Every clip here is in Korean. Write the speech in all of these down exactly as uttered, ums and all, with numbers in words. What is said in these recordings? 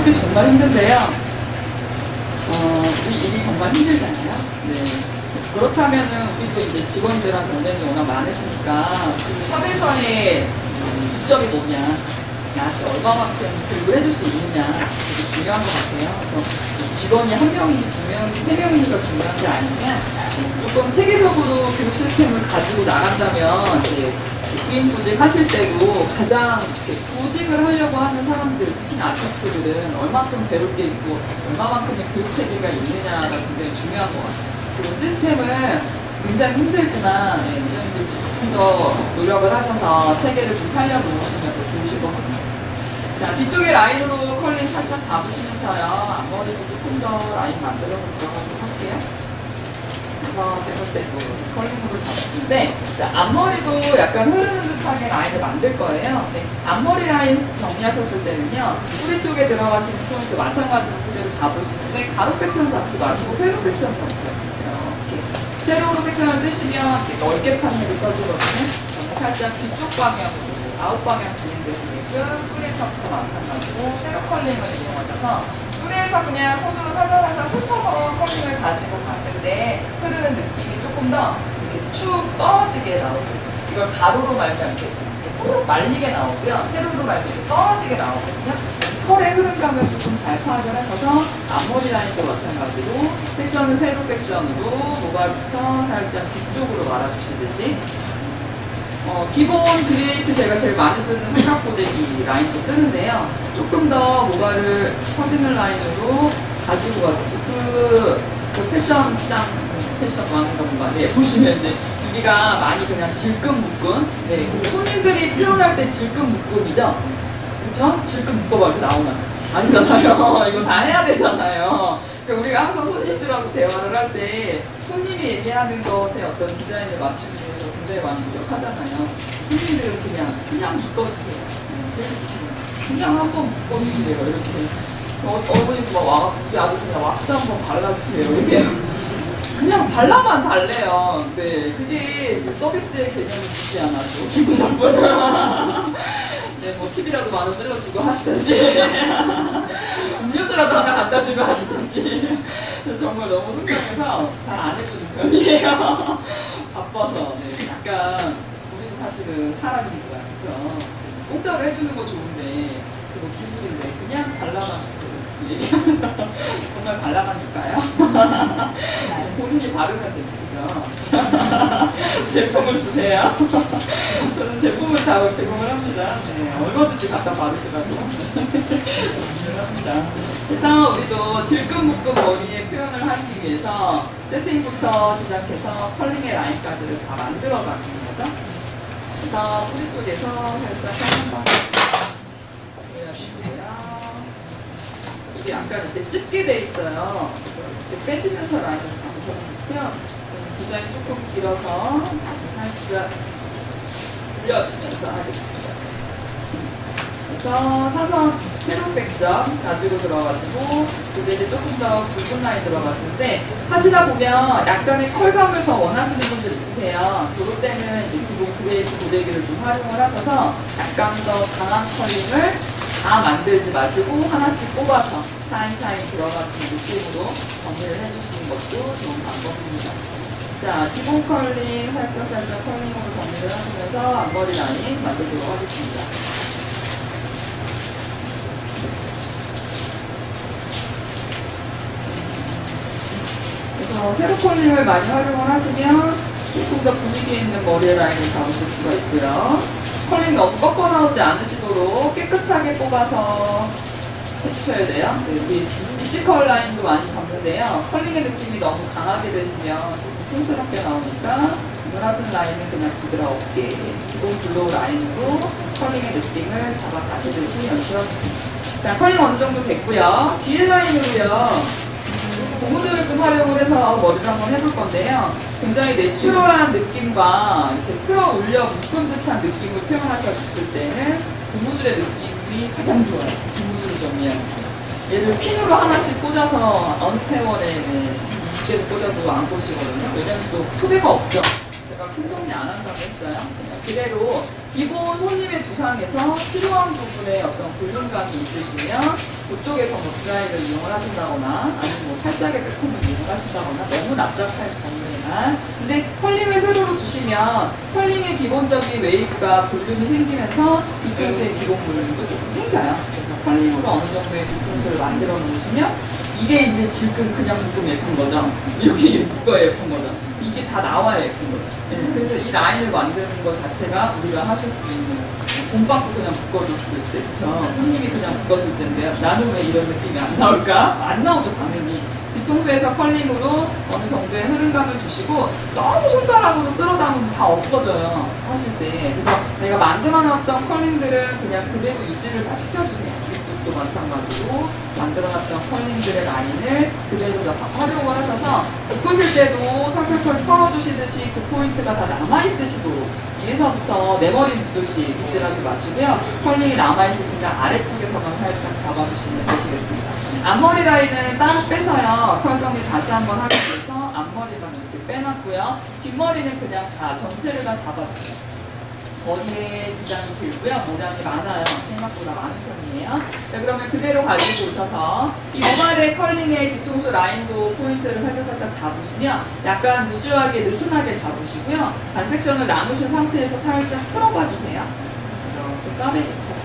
일이 정말 힘든데요. 어, 이 일이 정말 힘들잖아요. 네. 그렇다면은 우리도 이제 직원들한테 원장님이 워낙 많으시니까 그 샵에서의 이점이 뭐냐, 나한테 얼마만큼 교육을 해줄 수 있느냐, 되게 중요한 것 같아요. 그래서 직원이 한 명이니 두 명이니 세 명이니가 중요한 게 아니면 조금 체계적으로 교육 시스템을 가지고 나간다면 이제 구인 구직 하실 때도 가장 구직을 하려고 하는 사람들, 특히나 아티스트들은 얼마만큼 배울 게 있고 얼마만큼의 교육 체계가 있느냐가 굉장히 중요한 것 같아요. 그리고 시스템을 굉장히 힘들지만 원장님들 조금 더 노력을 하셔서 체계를 좀 살려놓으시면 더 좋으실 것 같아요. 자, 뒤쪽에 라인으로 컬링 살짝 잡으시면서요. 앞머리도 조금 더 라인 만들어서 들어가도록 할게요. 그래서 세번째도 컬링으로 잡으시는데, 자, 앞머리도 약간 흐르는 듯하게 라인을 만들 거예요. 네, 앞머리 라인 정리하셨을 때는요, 뿌리 쪽에 들어가시는 포인트 마찬가지로 그대로 잡으시는데, 가로 섹션 잡지 마시고 세로 섹션 잡으세요. 이렇게. 세로로 섹션을 뜨시면 이렇게 넓게 판넬이 떠지거든요. 살짝 뒤쪽 방향으로, 아웃 방향 진행되시게끔 뿌리 탑도 마찬가지로 세로 컬링을 이용하셔서 뿌리에서 그냥 손으로 살살살살 훑어서 컬링을 가지고 갔을 때 흐르는 느낌이 조금 더 이렇게 축 떨어지게 나오고, 이걸 가로로 말면 이렇게 훅 말리게 나오고요. 세로로 말면 이렇게 떨어지게 나오거든요. 털의 흐름감을 조금 잘 파악을 하셔서 앞머리 라인도 마찬가지로 섹션은 세로 섹션으로 모발부터 살짝 뒤쪽으로 말아주시듯이 어, 기본 그레이트 제가 제일 많이 쓰는 삼각고데기 라인도 쓰는데요. 조금 더 모발을 처지는 라인으로 가지고 가듯이 그, 그 패션장, 패션 왕인가 뭔가, 네, 보시면 이제 여기가 많이 그냥 질끈 묶은, 네, 손님들이 표현할 때 질끈 묶음이죠. 그쵸? 질끈 묶어봐 이렇게 나오면 아니잖아요. 이거 다 해야 되잖아요. 그러니까 우리가 항상 손님들하고 대화를 할 때 손님이 얘기하는 것에 어떤 디자인을 맞추기 위해서 굉장히 많이 노력하잖아요. 손님들은 그냥 그냥 묶어주세요. 네, 그냥 한번 묶어주세요. 이렇게 어, 어머니도 막 와갖고 우리 아버지 그냥 왁스 한번 발라주세요. 이렇게 그냥 발라만 달래요. 네, 그게 서비스의 개념이 있지 않아도 기분 나쁘다. 네, 뭐 팁이라도 만 원 찔러주고 하시든지 음료수라도 하나 갖다 주고 하시든지 정말 너무 속상해서 잘 안 해주는 편이에요. 바빠서. 네, 약간 우리도 사실은 사람이니까, 그쵸? 공짜로 해주는 거 좋은데 그거 기술인데 그냥 발라만 주세요. 얘기하는 거 정말 발라만 줄까요? 본인이 바르면 되지, 그죠? 제품을 주세요. 저는 제품을 다 제공을 합니다. 네, 얼마든지 갖다 바르시라고. 합니다. 일단 우리도 질끈 묶은 머리의 표현을 하기 위해서 세팅부터 시작해서 컬링의 라인까지를 다 만들어 가시는 거죠. 그래서 뿌리 쪽에서 살짝 한번 보여주세요. 이게 약간 이렇게 찝게 돼 있어요. 이렇게 빼시면서 라인을 잡으셨고요. 디자인 조금 길어서 살짝 올려주면서 하겠습니다. 그래서 사선 세로 섹션 가지고 들어가지고 모델이 조금 더 굵은 라인 들어갔을 때 하시다 보면 약간의 컬감을 더 원하시는 분들 있으세요. 그럴 때는 이제 기본 그레이트 고데기를 좀 활용을 하셔서 약간 더 강한 컬링을 다 만들지 마시고 하나씩 뽑아서 사이사이 들어가시는 느낌으로 정리를 해주시는 것도 좋은 방법입니다. 자, 기본 컬링 살짝 살짝 컬링으로 정리를 하시면서 앞머리 라인 만들도록 하겠습니다. 그래서 세로 컬링을 많이 활용을 하시면 조금 더 분위기 있는 머리 라인을 잡으실 수가 있고요. 컬링 너무 꺾어 나오지 않으시도록 깨끗하게 뽑아서 해주셔야 돼요. 네, 우리 미치컬 라인도 많이 잡는데요. 컬링의 느낌이 너무 강하게 되시면 조금 촌스럽게 나오니까 원하시는 라인은 그냥 부드럽게 기본 블로우 라인으로 컬링의 느낌을 잡아가시듯이 연출하겠습니다. 자, 컬링 어느 정도 됐고요. 뒤에 라인으로요. 고무줄을 좀 활용을 해서 머리를 한번 해볼 건데요. 굉장히 내추럴한 느낌과 이렇게 풀어 올려 묶은 듯한 느낌을 표현하셨을 때는 고무줄의 느낌이 가장 좋아요. 고무줄을 정리하는 거. 얘를 핀으로 하나씩 꽂아서 언스테월에 이십 개를 꽂아도 안 꽂히거든요. 왜냐면 또 토대가 없죠. 제가 큰 정리 안 한다고 했어요. 그대로 기본 손님의 두상에서 필요한 부분에 어떤 볼륨감이 있으시면 그쪽에서 뭐 드라이를 이용을 하신다거나 아니면 뭐 살짝의 매콤을 이용을 하신다거나 너무 납작할 경우에만. 근데 컬링을 세로로 주시면 컬링의 기본적인 웨이브가 볼륨이 생기면서 뒤통수의 기본 볼륨도 조금 생겨요. 그래서 컬링으로 어느 정도의 뒤통수를 만들어 놓으시면 이게 이제 지금 그냥 묶으면 예쁜 거죠. 여기 묶어야 예쁜 거죠. 이게 다 나와야 예쁜 거죠. 네, 그래서 이 라인을 만드는 것 자체가 우리가 하실 수 있는, 곰빵도 그냥 묶어줬을 때, 그쵸? 손님이 그냥 묶었을 텐데요. 나는 왜 이런 느낌이 안 나올까? 안 나오죠, 당연히. 뒤통수에서 컬링으로 어느 정도의 흐름감을 주시고 너무 손가락으로 쓸어 담으면 다 없어져요, 하실 때. 그래서 내가 만들어 놨던 컬링들은 그냥 그대로 유지를 다 시켜주세요. 또 마찬가지로 만들어놨던 컬링들의 라인을 그대로 다 활용을 하셔서 묶으실 때도 털털털 털어주시듯이 그 포인트가 다 남아있으시도록 위에서부터 내 머리 묶듯이 묶질하지 마시고요. 컬링이 남아있으시면 아래쪽에서만 살짝 잡아주시면 되시겠습니다. 앞머리 라인은 따로 빼서요. 컬 정리 다시 한번 하기 위해서 앞머리만 이렇게 빼놨고요. 뒷머리는 그냥 다 전체를 다 잡아주세요. 머리에 기장이 길고요. 모량이 많아요. 생각보다 많은 편이에요. 자, 그러면 그대로 가지고 오셔서 이 모발의 컬링의 뒤통수 라인도 포인트를 살짝 살짝 잡으시면 약간 루즈하게 느슨하게 잡으시고요. 반 섹션을 나누신 상태에서 살짝 틀어봐 주세요. 이렇게 까매기처럼.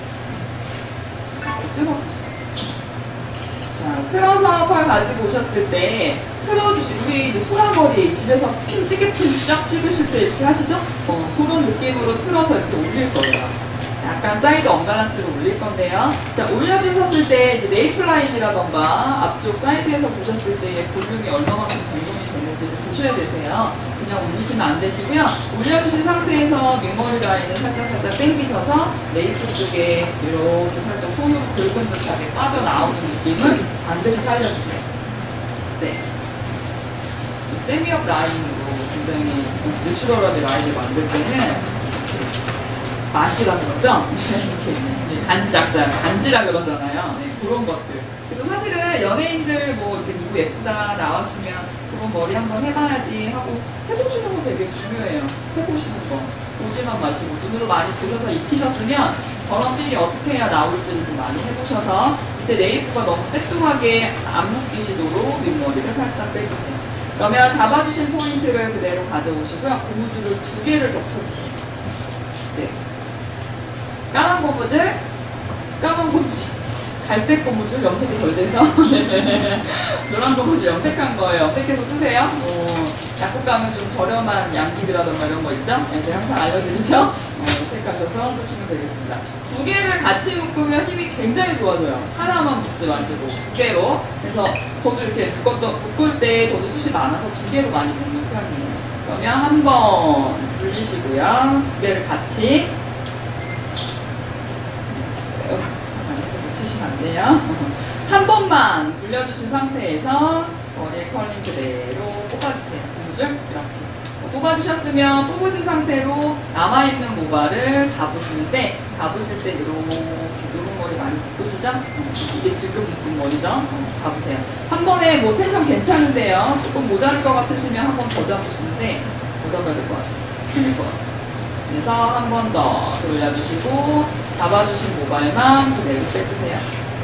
뜯어보세요. 자, 틀어서 컬 가지고 오셨을 때 틀어주시, 우리 이제 소라머리 집에서 핀 찌개핀 쫙 찍으실 때 이렇게 하시죠? 어, 그런 느낌으로 틀어서 이렇게 올릴 거예요. 약간 사이드 언밸런스로 올릴 건데요. 자, 올려주셨을 때 이제 네이프 라인이라던가 앞쪽 사이드에서 보셨을 때의 볼륨이 얼마만큼 적용이 되는지 보셔야 되세요. 그냥 올리시면 안 되시고요. 올려주신 상태에서 윗머리 라인을 살짝 살짝 당기셔서 네이프 쪽에 이렇게 살짝 손으로 긁은 듯하게 빠져나오는 느낌을 반드시 살려주세요. 네. 세미업 라인으로 굉장히 내추럴하게 라인을 만들 때는 맛이라는 거죠? 이렇게 간지 작살, 간지라 그러잖아요. 네, 그런 것들. 그래서 사실은 연예인들 뭐 이렇게 누구 예쁘다 나왔으면 그런 머리 한번 해봐야지 하고 해보시는 거 되게 중요해요. 해보시는 거. 오지만 마시고 눈으로 많이 보셔서 익히셨으면 저런 필이 어떻게 해야 나올지를 좀 많이 해보셔서 이때 네이프가 너무 떼뚱하게 안 묶이시도록 윗머리를 살짝 빼주세요. 그러면 잡아주신 포인트를 그대로 가져오시고요. 고무줄을 두 개를 겹쳐주세요. 네. 까만 고무줄, 까만 고무줄, 갈색 고무줄, 염색이 덜 돼서 노란 고무줄 염색한 거예요. 염색해서 쓰세요. 어, 약국 가면 좀 저렴한 양기드라던가 이런 거 있죠? 네, 제가 항상 알려드리죠? 어, 염색하셔서 쓰시면 되겠습니다. 두 개를 같이 묶으면 힘이 굉장히 좋아져요. 하나만 묶지 마시고 두 개로. 그래서 저도 이렇게 묶었던, 묶을 때 저도 숱이 많아서 두 개로 많이 묶는 편이에요. 그러면 한 번 돌리시고요. 두 개를 같이 묻히시면 안 돼요. 한 번만 굴려주신 상태에서 머리에 컬링 그대로 뽑아주세요. 고무줄 이렇게 뽑아주셨으면 뽑으신 상태로 남아있는 모발을 잡으시는데 잡으실 때 이렇게 누른 머리 많이 묶으시죠? 이게 지금 묶은 머리죠? 잡으세요. 한 번에 뭐 텐션 괜찮은데요. 조금 모자랄 것 같으시면 한 번 더 잡으시는데 더 잡아야 될 것 같아요. 틀릴 것 같아요. 그래서 한 번 더 돌려주시고 잡아주신 모발만 그대로 빼주세요.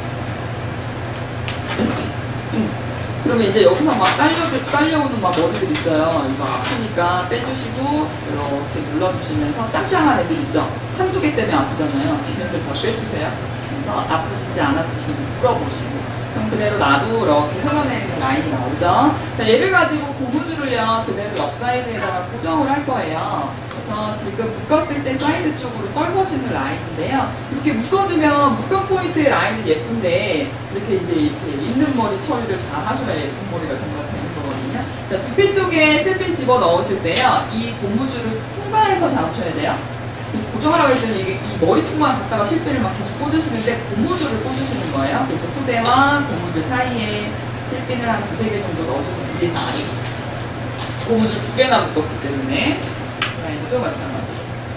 음. 그러면 이제 여기서 막 딸려, 딸려오는 막 머리들 있어요. 이거 아프니까 빼주시고 이렇게 눌러주시면서 짱짱한 애들 있죠? 한두 개 때문에 아프잖아요. 걔네들 다 빼주세요. 그래서 아프신지 안 아프신지 물어보시고 그럼 그대로 놔도 이렇게 흘러내리는 라인이 나오죠? 자, 얘를 가지고 고무줄을요 그대로 옆 사이드에다가 고정을 할 거예요. 그래서 지금 묶었을 때 사이드 쪽으로 떨궈지는 라인인데요. 이렇게 묶어주면 묶은 포인트의 라인은 예쁜데 이렇게 이제 이렇게 있는 머리 처리를 잘 하셔야 예쁜 머리가 정말 되는 거거든요. 자, 두피 쪽에 실핀 집어 넣으실 때요, 이 고무줄을 통과해서 잡으셔야 돼요. 고정하라고 했더니 이게 이 머리통만 갖다가 실핀을 막 계속 꽂으시는데 고무줄을 꽂으시는 거예요. 그래서 소대와 고무줄 사이에 실핀을 한 두세 개 정도 넣어줘서 위에서 아래. 고무줄 두 개나 묶었기 때문에. 라인도 마찬가지로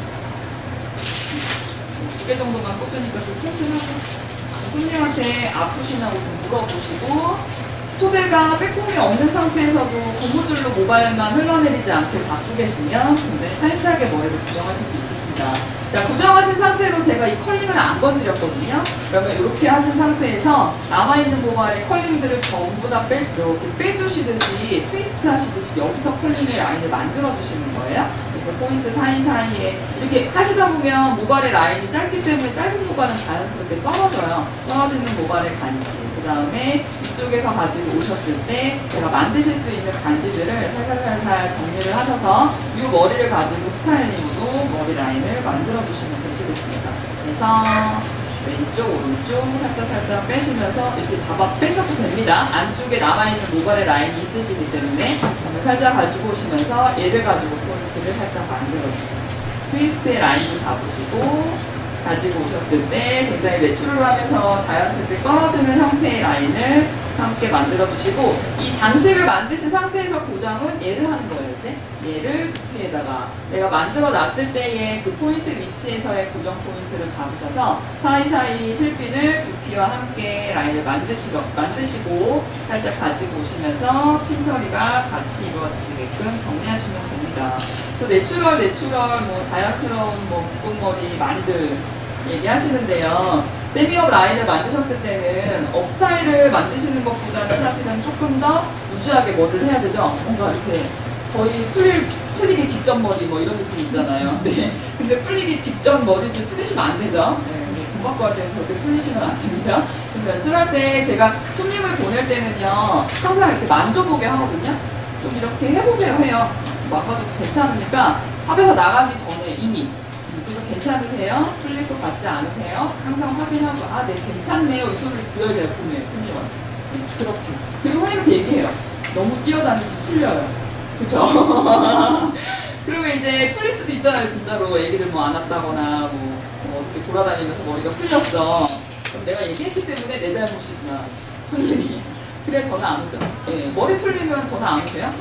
두 개 정도만 꽂으니까 좀 튼튼하고 손님한테 아프시냐고 좀 물어보시고 토대가 빼꼼이 없는 상태에서도 고무줄로 모발만 흘러내리지 않게 잡고 계시면 굉장히 타이트하게 머리를 고정하실 수 있으십니다. 자, 고정하신 상태로 제가 이 컬링을 안 건드렸거든요. 그러면 이렇게 하신 상태에서 남아있는 모발의 컬링들을 전부 다 빼, 이렇게 빼주시듯이 트위스트 하시듯이 여기서 컬링의 라인을 만들어주시는 거예요. 그래서 포인트 사이사이에 이렇게 하시다 보면 모발의 라인이 짧기 때문에 짧은 모발은 자연스럽게 떨어져요. 떨어지는 모발의 간지. 그 다음에 이쪽에서 가지고 오셨을 때 제가 만드실 수 있는 간지들을 살살살살 정리를 하셔서 이 머리를 가지고 스타일링으로 머리 라인을 만들어 주시면 되시겠습니다. 그래서 왼쪽 오른쪽 살짝 살짝 빼시면서 이렇게 잡아 빼셔도 됩니다. 안쪽에 남아있는 모발의 라인이 있으시기 때문에 살짝 가지고 오시면서 얘를 가지고 포인트를 살짝 만들어주세요. 트위스트의 라인도 잡으시고 가지고 오셨을 때 굉장히 내추럴로 하면서 자연스럽게 떨어지는 형태의 라인을 함께 만들어주시고, 이 장식을 만드신 상태에서 고정은 얘를 하는 거예요. 이제 얘를 두피에다가 내가 만들어 놨을 때의 그 포인트 위치에서의 고정 포인트를 잡으셔서 사이사이 실핀을 두피와 함께 라인을 만드시고, 만드시고 살짝 가지고 오시면서 핀 처리가 같이 이루어지시게끔 정리하시면 됩니다. 그래서 내추럴 내추럴 뭐 자연스러운 뭐 묶음머리 많이들 얘기하시는데요. 세미업 라인을 만드셨을 때는 업스타일을 만드시는 것보다는 사실은 조금 더 우주하게 머리를 해야 되죠. 뭔가 이렇게 거의 풀, 풀리기 직전 머리 뭐 이런 느낌 있잖아요. 네. 근데 풀리기 직전 머리를 풀리시면 안 되죠. 네. 공부할 때는 절대 풀리시면 안 됩니다. 그래서 연출할 때 제가 손님을 보낼 때는요, 항상 이렇게 만져보게 하거든요. 좀 이렇게 해보세요 해요. 막아도 괜찮으니까 샵에서 나가기 전에 이미 그래서 괜찮으세요? 풀릴 것 같지 않으세요? 항상 확인하고 아, 네, 괜찮네요. 이 소리를 들어야 제가 보내요. 손님은. 네, 그렇게. 그리고 선생님한테 얘기해요. 너무 뛰어다니시 풀려요. 그쵸? 그리고 이제 풀릴 수도 있잖아요. 진짜로 애기를 뭐 안았다거나 뭐, 뭐 어떻게 돌아다니면서 머리가 풀렸어. 그럼 내가 얘기했기 때문에 내 잘못이구나. 손님이. 그래 전화 안 오죠. 네, 머리 풀리면 전화 안 오세요?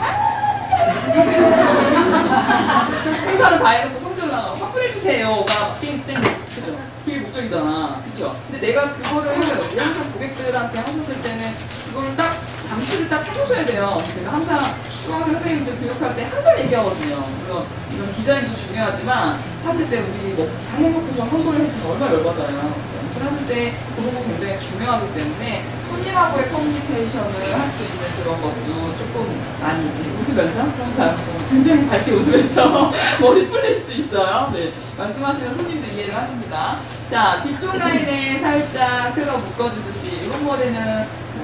행사는 다 해놓고 성질 나고 화풀해주세요가 게임 땡 그죠? 그게 목적이잖아. 그쵸? 근데 내가 그거를 항상 고객들한테 하셨을 때는 그거를 딱 장치를 딱 해주셔야 돼요. 제가 항상 수강생 선생님들 교육할 때 항상 얘기하거든요. 물론 이런 디자인도 중요하지만 하실 때 우리 뭐 잘 해놓고서 환불을 해주면 얼마나 열받아요. 연출하실 때 그런 거 굉장히 중요하기 때문에 손님하고의 커뮤니케이션을 할 수 있는 그런 것도 조금 많이 웃으면서 항상 굉장히 밝게 웃으면서 머리 풀릴 수 있어요. 네, 말씀하시면 손님도 이해를 하십니다. 자, 뒤쪽 라인에 살짝 틀어 묶어주듯이 이런 머리는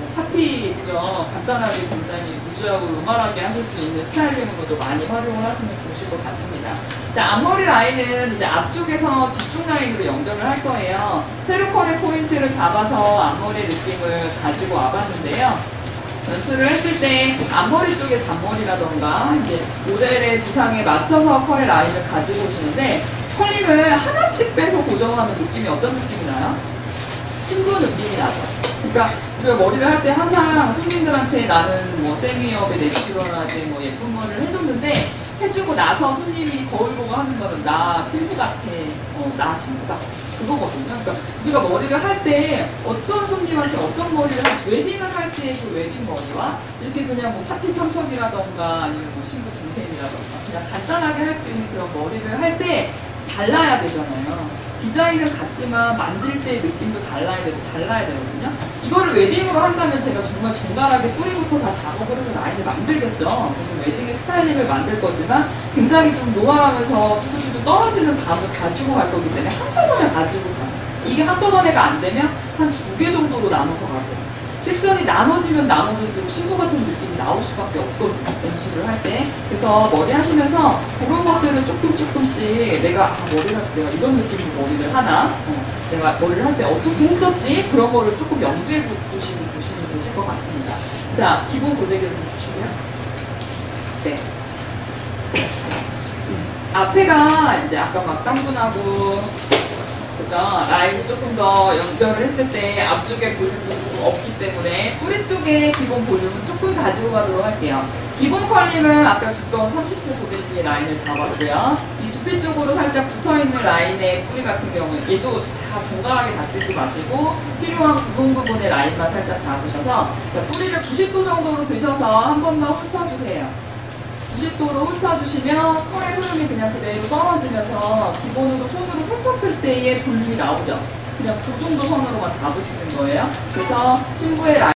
샤티죠. 간단하게 굉장히 우주하고 노멀하게 하실 수 있는 스타일링으로도 많이 활용을 하시면 좋으실 것 같습니다. 자, 앞머리 라인은 이제 앞쪽에서 뒤쪽 라인으로 연결을 할 거예요. 세로컬의 포인트를 잡아서 앞머리 느낌을 가지고 와봤는데요. 연출을 했을 때 앞머리 쪽에 잔머리라던가 이제 모델의 두상에 맞춰서 컬의 라인을 가지고 오시는데 컬링을 하나씩 빼서 고정하면 느낌이 어떤 느낌이 나요? 신부 느낌이 나죠. 그러니까 우리가 머리를 할 때 항상 손님들한테 나는 뭐 세미업에 내추럴하게 뭐 예쁜 머리를 해줬는데 해주고 나서 손님이 거울 보고 하는 거는 나 신부 같아, 어, 나 신부 같아 그거거든요. 그러니까 우리가 머리를 할 때 어떤 손님한테 어떤 머리를 할 웨딩을 할 때 그 웨딩 머리와 이렇게 그냥 뭐 파티 참석이라던가 아니면 뭐 신부 증생이라던가 그냥 간단하게 할 수 있는 그런 머리를 할 때 달라야 되잖아요. 디자인은 같지만 만질 때의 느낌도 달라야 되고 달라야 되거든요. 이거를 웨딩으로 한다면 제가 정말 정갈하게 뿌리부터 다 작업을 해서 라인을 만들겠죠. 그래서 웨딩의 스타일링을 만들 거지만 굉장히 좀 노멀하면서 뚜뚜뚜 떨어지는 감을 가지고 갈 거기 때문에 한꺼번에 가지고 가요. 이게 한꺼번에가 안 되면 한 두 개 정도로 나눠서 가세요. 섹션이 나눠지면 나눠질수록 신부 같은 느낌이 나올 수밖에 없거든요. 연출을 할 때. 그래서 머리 하시면서 그런 것들을 조금 조금씩 내가 아, 머리를 할 때 내가 이런 느낌으로 머리를 하나 어, 내가 머리를 할 때 어떻게 했었지? 그런 거를 조금 염두에 두시면 보시면 되실 것 같습니다. 자, 기본 고데기를 좀 주시고요. 네. 앞에가 이제 아까 막 깜분하고 그죠? 라인이 조금 더 연결을 했을 때 앞쪽에 볼륨이 없기 때문에 뿌리 쪽에 기본 볼륨은 조금 가지고 가도록 할게요. 기본 컬링은 아까 두꺼운 삼십 호 고데기의 라인을 잡았고요. 이 두피 쪽으로 살짝 붙어있는 라인의 뿌리 같은 경우는 얘도 다 정갈하게 다 쓰지 마시고 필요한 부분 부분의 라인만 살짝 잡으셔서 뿌리를 구십 도 정도로 드셔서 한 번 더 훑어주세요. 구십 도로 훑어주시면 털의 흐름이 그냥 그대로 떨어지면서 기본으로 손으로 훑었을 때의 볼륨이 나오죠. 그냥 그 정도 선으로만 잡으시는 거예요. 그래서 신부의 라인